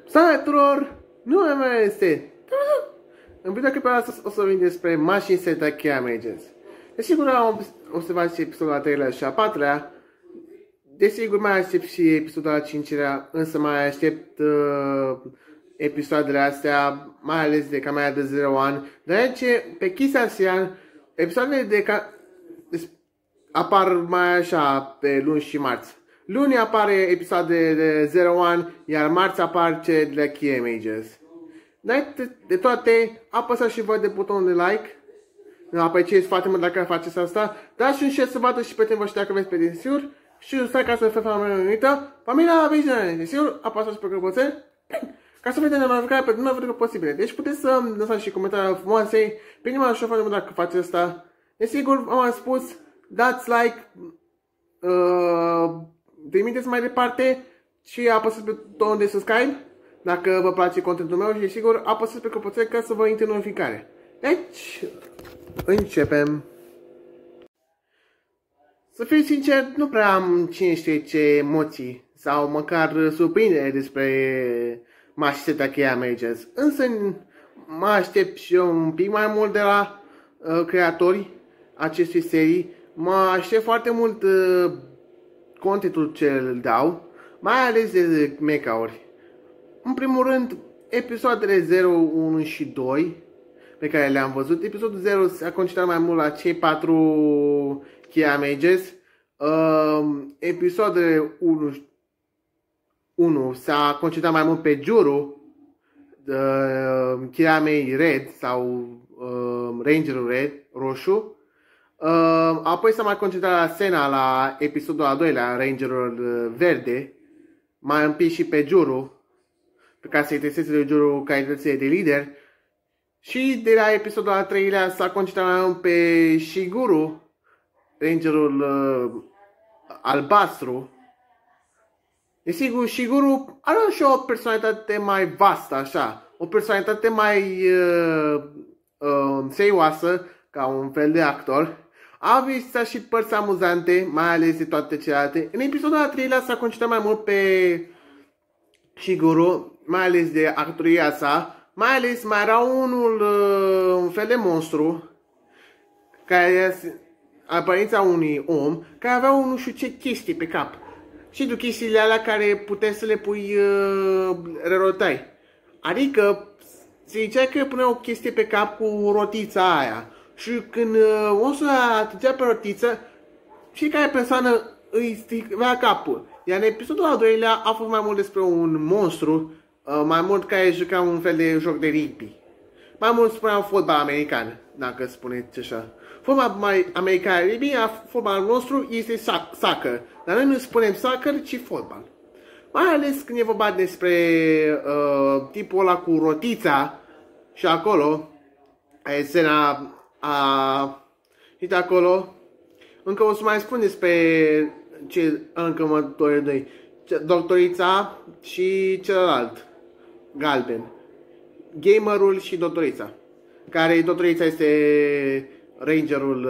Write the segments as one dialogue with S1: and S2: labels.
S1: Salut tuturor! Numele meu este... În video clipul astăzi o să vorbim despre mașini Seta Kia Magens. Desigur o să vă aștept episodul al 3-lea și al 4-lea. Desigur mai aștept și episodul al 5-lea, însă mai aștept episoadele astea, mai ales de camera de 0 ani. Deoarece pe chestia asta, episoadele apar mai așa pe luni și marți. Luni apare episoade de 0 ani, iar marți apar cele de la Kia Magens. De toate, apăsați și voi de butonul de like. Apreciez foarte mult dacă faceți asta. Dați și un share să vadă și pe timp dacă vreți pe desigur. Și stai ca să fie familia unită. Familia Visionare, desigur, apăsați pe clopoțel ca să vedeți notificarea pe numai video posibile. Deci puteți să lăsați și comentarii frumoase. Pe nimeni așa foarte mult dacă faceți asta. Desigur, am spus, dați like. Trimiteți mai departe și apăsați pe butonul de subscribe dacă vă place contentul meu și desigur apăsați pe clopoțel ca să vă intre notificare. Deci, începem. Să fiu sincer, nu prea am cine știe ce emoții sau măcar surprindere despre mașini Seta Kia Magens. Însă mă aștept și eu un pic mai mult de la creatorii acestei serii. Mă aștept foarte mult contentul ce îl dau, mai ales de mecha-uri. În primul rând, episoadele 0, 1 și 2 pe care le-am văzut. Episodul 0 s-a concentrat mai mult la cei 4 Kia Magens. Episoadele 1 s-a concentrat mai mult pe Juru, Kia May Red sau Rangerul Red, roșu. Apoi s-a mai concentrat la Senna la episodul al 2-lea, Rangerul verde. Mai un pic și pe Juru, pe care se testeze de Juru calitățile de lider. Și de la episodul al 3-lea s-a concentrat mai mult pe Shiguru, Rangerul albastru. Desigur, Shiguru are și o personalitate mai vastă, așa. O personalitate mai serioasă, ca un fel de actor. A vizit și părți amuzante, mai ales de toate celelalte. În episodul al 3-lea s-a concentrat mai mult pe Shiguru, mai ales de actoria sa. Mai ales mai era un fel de monstru, care aparența unui om, care avea nu știu ce chestii pe cap. Și de chestiile alea care puteai să le pui rerotai. Adică se zicea că punea o chestie pe cap cu rotița aia. Și când monstrul atingea pe rotiță, fiecare persoană îi stricea capul. Iar în episodul al 2-lea a fost mai mult despre un monstru, mai mult care juca un fel de joc de rugby. Mai mult spuneam fotbal american, dacă spuneți așa. Fotbal american rugby, fotbalul nostru este soccer. Dar noi nu spunem soccer, ci fotbal. Mai ales când e vorba despre tipul ăla cu rotița și acolo, scena și acolo, încă o să mai spun despre ce încă următorii doi. Doctorița și celălalt, galben. Gamerul și doctorița. Care doctorița este Rangerul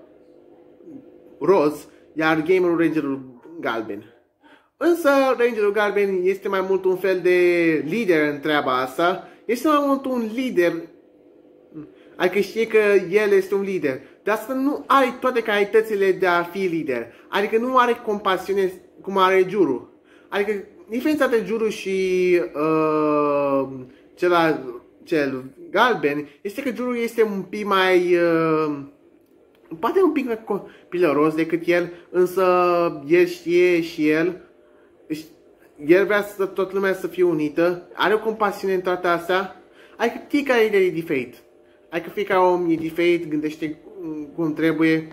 S1: roz, iar gamerul Rangerul galben. Însă Rangerul galben este mai mult un fel de lider în treaba asta. Este mai mult un lider. Adică știe că el este un lider. Dar asta nu are toate calitățile de a fi lider. Adică nu are compasiune cum are Juru. Adică diferența între Juru și cel galben este că Juru este un pic mai poate un pic mai copilăros decât el, însă el știe și el vrea să toată lumea să fie unită, are o compasiune în toate astea. Adică fiecare lider e diferit. Adică fiecare om e diferit, gândește cum trebuie.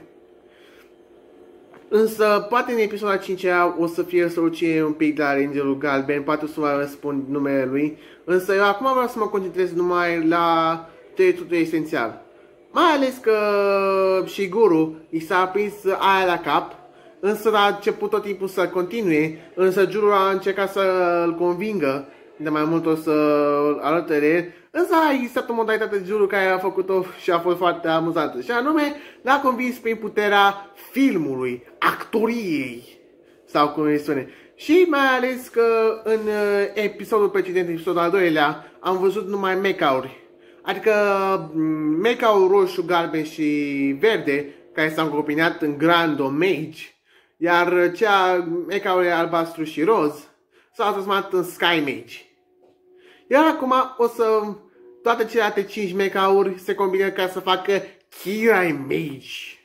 S1: Însă, poate în episodul al 5-lea o să fie soluție un pic de la Rangerul galben, poate o să vă răspund numele lui. Însă eu acum vreau să mă concentrez numai la totul esențial. Mai ales că Shiguru i s-a prins aia la cap, însă a început tot timpul să continue, însă Juru a încercat să-l convingă, de mai mult o să arate de el. Însă a existat o modalitate de Juru care a făcut-o și a fost foarte amuzantă. Și anume, l-a convins prin puterea filmului, actoriei. Sau cum îi spune. Și mai ales că în episodul precedent, episodul al doilea, am văzut numai mecha-uri. Adică mecha-ul roșu, galben și verde, care s-au combinat în Grando Mage, iar mecha-ul albastru și roz s-au transformat în Sky Mage. Iar acum o să toate celelalte 5 mecha-uri se combină ca să facă Kirai Mage.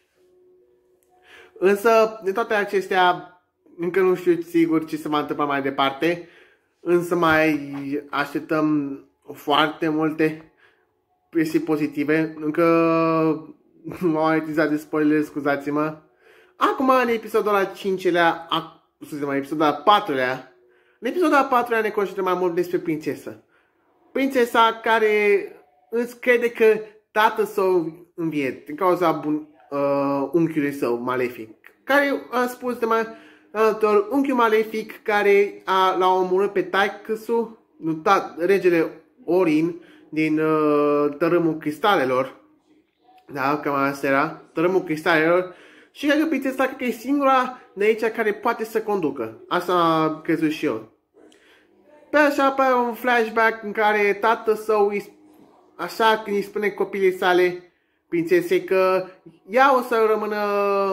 S1: Însă, de toate acestea, încă nu știu sigur ce se va întâmpla mai departe, însă mai așteptăm foarte multe presii pozitive. Încă nu m-am utilizat de spoiler, scuzați-mă. Acum, în episodul al 5-lea, episodul al 4-lea, în episodul al 4-lea ne cunoaștem mai mult despre prințesă. Prințesa care îți crede că tatăl său înviet din cauza unchiului său malefic, care a spus de mai unchiul malefic care l-a omorât pe taică-su, regele Orin din tărâmul cristalelor. Da, cam asta era, tărâmul cristalelor. Și cred că prințesa că e singura de aici care poate să conducă. Asta am crezut și eu. Pe așa apare un flashback în care tatăl său, așa când îi spune copiii sale, prințesei, că ea o să rămână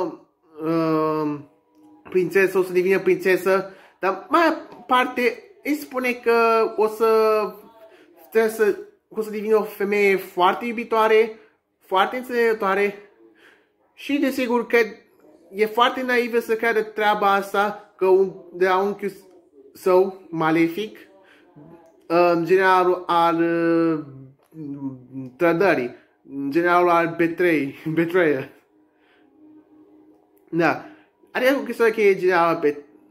S1: prințesă, o să devină prințesă, dar mai aparte îi spune că o să devină o femeie foarte iubitoare, foarte înțelegătoare și desigur că e foarte naivă să creadă treaba asta, că de la unchiul său malefic, generalul al trădării, generalul al betrayal. Da. Adică cu chestia că e generalul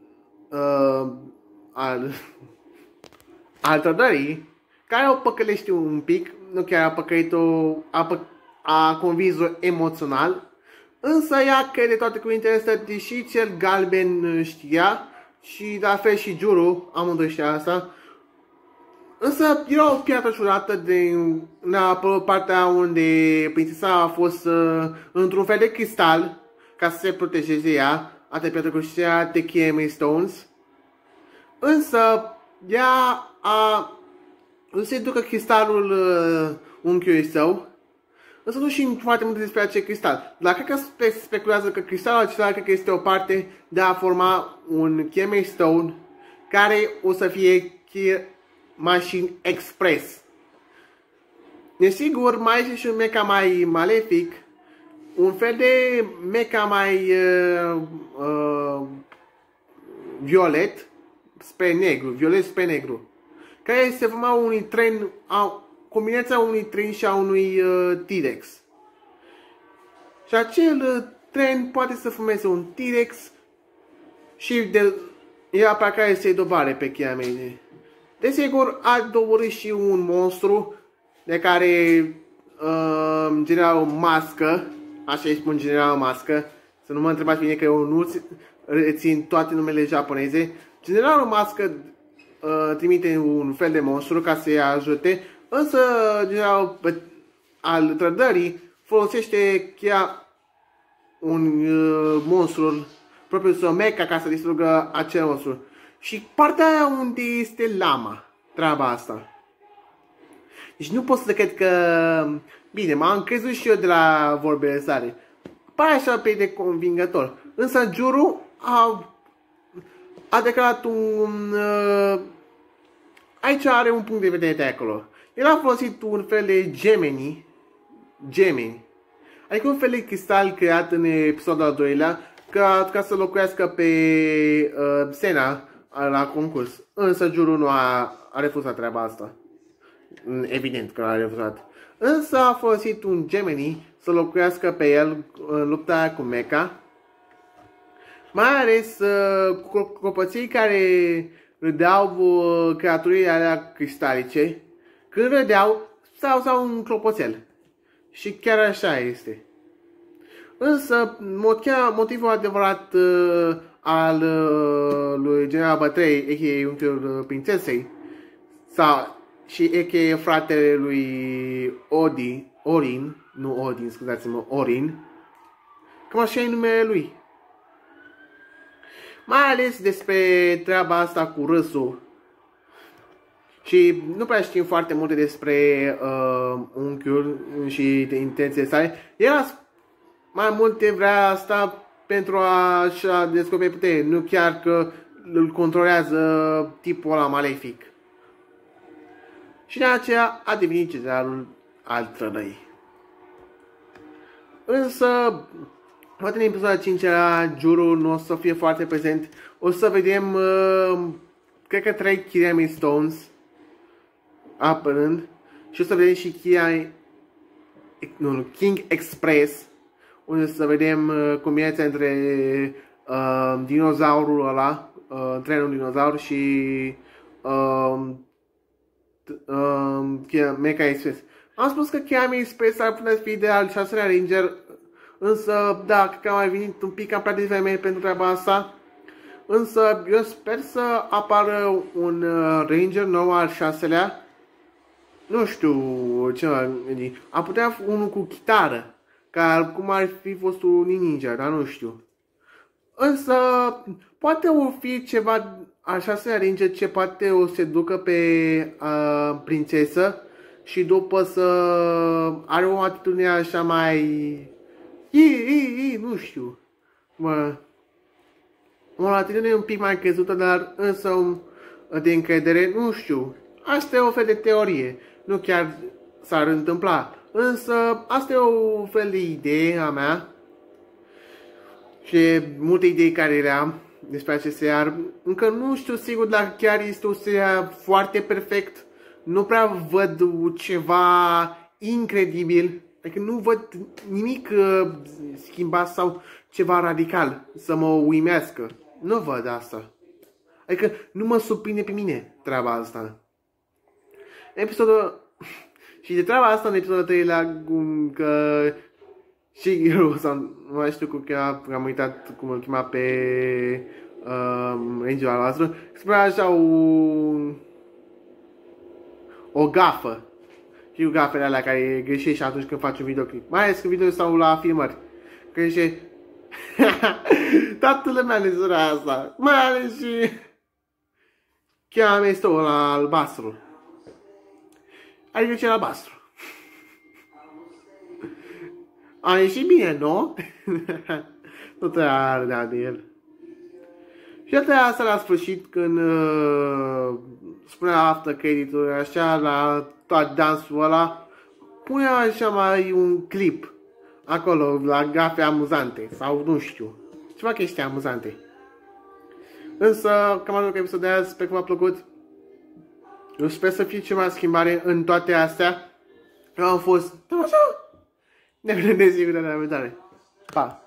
S1: al trădării, care o păcălește un pic, nu chiar a păcălit-o, a convins-o emoțional, însă ea crede toate cuvintele astea, deși cel galben știa, și la fel și Juru, amândoi știa asta. Însă era o piatră ciudată în partea unde prințesa a fost într-un fel de cristal ca să se protejeze ea, atât piatră cu celelalte Kirai Stones. Însă ea nu se ducă cristalul unchiului său, însă nu știm foarte multe despre acest cristal. Dar cred că speculează că cristalul acela cred că este o parte de a forma un Kirai Stone care o să fie Machine Express. Desigur, mai este și un mecha mai malefic, un fel de mecha mai violet spre negru, violet spre negru, care se forma unui tren, combinația unui tren și a unui T-Rex. Și acel tren poate să formeze un T-Rex și ea pe care se dobare pe Kirai. Desigur, a doborât și un monstru de care generalul Mască, așa îi spun generalul Mască, să nu mă întrebați bine că eu nu rețin toate numele japoneze. Generalul Mască trimite un fel de monstru ca să-i ajute, însă generalul al trădării folosește chiar un monstru propriul său mecha ca să distrugă acel monstru. Și partea aia unde este lama, treaba asta. Deci nu pot să cred că... Bine, m-am crezut și eu de la vorbele sale. Pare așa pe de convingător. Însă Juru a declarat un... aici are un punct de vedere de acolo. El a folosit un fel de gemeni. Adică un fel de cristal creat în episodul al doilea ca să locuiască pe Sena la concurs. Însă Juru nu a refuzat treaba asta. Evident că a refuzat. Însă a folosit un Gemini să locuiască pe el în lupta cu Mecha. Mai ales copății care râdeau creaturile alea cristalice. Când râdeau, s-au un clopoțel. Și chiar așa este. Însă motivul adevărat al lui General Betrayal, a.k.a. unchiul prințesei, și a.k.a. fratele lui Orin, nu Odin, scuzați-mă, Orin, cam așa e numele lui. mai ales despre treaba asta cu râsul. Și nu prea știm foarte multe despre unchiul și de intențiile sale. El mai multe vrea asta pentru a descoperi putere, nu chiar că îl controlează tipul ăla malefic. Și de aceea a devenit cezarul al trădării. Însă, poate în episodul 5 jurul nu o să fie foarte prezent. O să vedem, cred că 3 Kirami Stones apărând. Și o să vedem și King Express, unde să vedem combinația între dinozaurul ăla, trenul dinozaur și Mecha Express. Am spus că Kirami Express ar putea fi de al 6-lea Ranger, însă da, cred că a mai venit un pic cam prea devreme pentru treaba asta. Însă eu sper să apară un Ranger nou al 6-lea. Nu știu ce a gândit. A putea fi unul cu chitară, ca cum ar fi fost un ninja, dar nu știu. Însă poate o fi ceva al 6-lea Ranger ce poate o se ducă pe prințesă și după să are o atitudine așa mai... nu știu. O atitudine un pic mai crezуtă, dar însă de încredere, nu știu. Asta e o fel de teorie. Nu chiar s-ar întâmpla. Însă asta e o fel de idee a mea. Și multe idei care le am despre acest serial. Încă nu știu sigur dacă chiar este un serial foarte perfect. Nu prea văd ceva incredibil. Adică nu văd nimic schimbat sau ceva radical să mă uimească. Nu văd asta. Adică nu mă surprinde pe mine treaba asta. Episodul... Și de treaba asta în episodul 3 că Shigeru, sau nu mai știu cum chema, am uitat cum îl chema pe Ranger al nostru, spunea așa o gafă. Și cu gafele alea care greșești atunci când faci un videoclip. Mai ales când video sau la filmări. Greșești. Toată lumea ne zura asta. Mai ales și... Chiar este ăla albastru. Adică cel albastru. A ieșit bine, nu? Nu te ardea de el. Și atât asta la sfârșit când spunea after credit-uri așa la tot dansul ăla, punea așa mai un clip acolo la gafe amuzante sau nu știu, ceva chestii amuzante. Însă cam atât episodul de azi, sper că v-a plăcut. Eu sper să fie ceva schimbare în toate astea. Eu am fost... Ne vedem de zi cu data viitoare. Pa!